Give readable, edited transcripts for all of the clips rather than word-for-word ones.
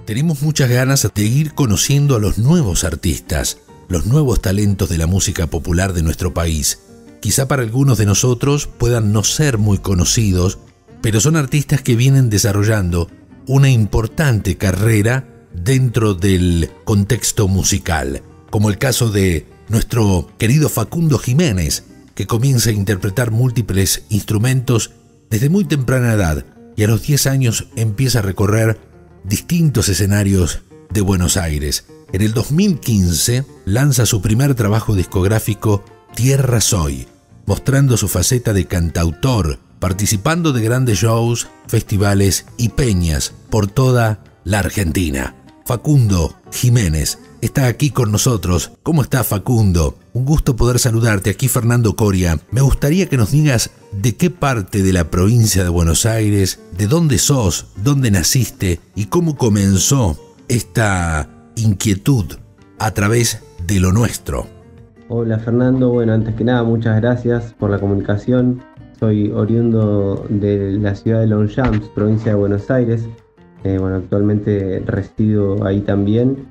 Tenemos muchas ganas de ir conociendo a los nuevos artistas, los nuevos talentos de la música popular de nuestro país. Quizá para algunos de nosotros puedan no ser muy conocidos, pero son artistas que vienen desarrollando una importante carrera dentro del contexto musical, como el caso de nuestro querido Facundo Jiménez, que comienza a interpretar múltiples instrumentos desde muy temprana edad y a los 10 años empieza a recorrer distintos escenarios de Buenos Aires. En el 2015 lanza su primer trabajo discográfico, Tierra Soy, mostrando su faceta de cantautor, participando de grandes shows, festivales y peñas por toda la Argentina. Facundo Jiménez está aquí con nosotros. ¿Cómo está, Facundo? Un gusto poder saludarte. Aquí Fernando Coria. Me gustaría que nos digas de qué parte de la provincia de Buenos Aires, de dónde sos, dónde naciste y cómo comenzó esta inquietud a través de lo nuestro. Hola Fernando, bueno, antes que nada muchas gracias por la comunicación. Soy oriundo de la ciudad de Longchamps, provincia de Buenos Aires. Actualmente resido ahí también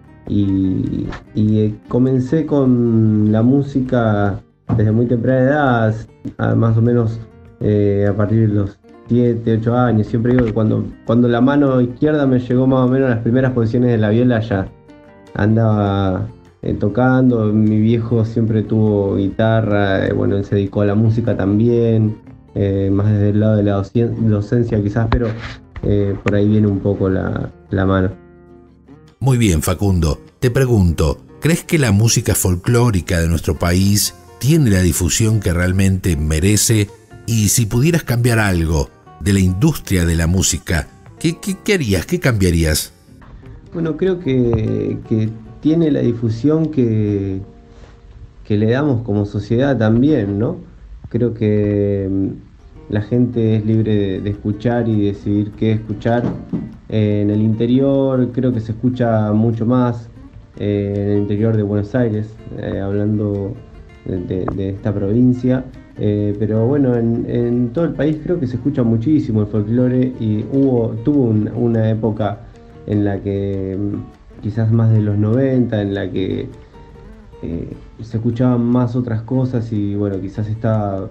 y comencé con la música desde muy temprana edad, más o menos a partir de los 7, 8 años. Siempre digo que cuando la mano izquierda me llegó más o menos a las primeras posiciones de la viola, ya andaba tocando. Mi viejo siempre tuvo guitarra, él se dedicó a la música también, más desde el lado de la docencia quizás, pero por ahí viene un poco la mano. Muy bien, Facundo. Te pregunto, ¿crees que la música folclórica de nuestro país tiene la difusión que realmente merece? Y si pudieras cambiar algo de la industria de la música, ¿qué harías? ¿Qué cambiarías? Bueno, creo que tiene la difusión que le damos como sociedad también, ¿no? Creo que la gente es libre de escuchar y decidir qué escuchar. En el interior creo que se escucha mucho más, en el interior de Buenos Aires, hablando de esta provincia. Pero bueno, en todo el país creo que se escucha muchísimo el folclore y tuvo una época en la que, quizás más de los 90, en la que se escuchaban más otras cosas y bueno, quizás estaba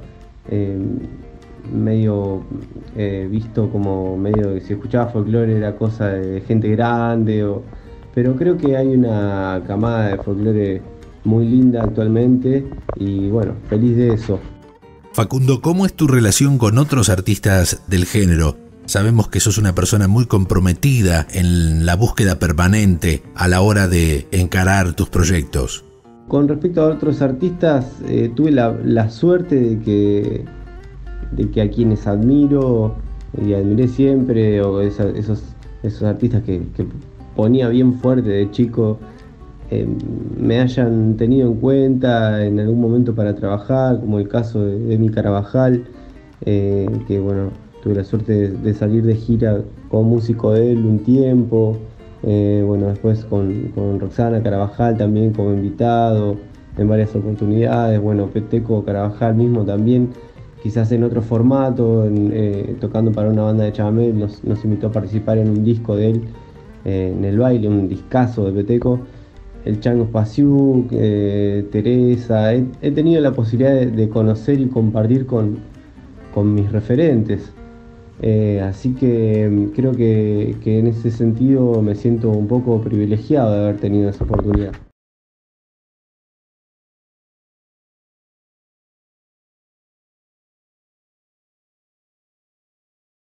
medio visto como medio que si escuchaba folclore era cosa de gente grande, pero creo que hay una camada de folclore muy linda actualmente y bueno, feliz de eso. Facundo, ¿cómo es tu relación con otros artistas del género? Sabemos que sos una persona muy comprometida en la búsqueda permanente a la hora de encarar tus proyectos. Con respecto a otros artistas, tuve la suerte de que a quienes admiro y admiré siempre, o esos artistas que ponía bien fuerte de chico, me hayan tenido en cuenta en algún momento para trabajar, como el caso de Emi Carabajal, que bueno, tuve la suerte de salir de gira como músico de él un tiempo, después con Roxana Carabajal también como invitado en varias oportunidades, Peteco Carabajal mismo también, quizás en otro formato, tocando para una banda de chamamé, nos invitó a participar en un disco de él, en el baile, un discazo de Peteco. El Chango Spasiuk, Teresa, he tenido la posibilidad de conocer y compartir con mis referentes, así que creo que en ese sentido me siento un poco privilegiado de haber tenido esa oportunidad.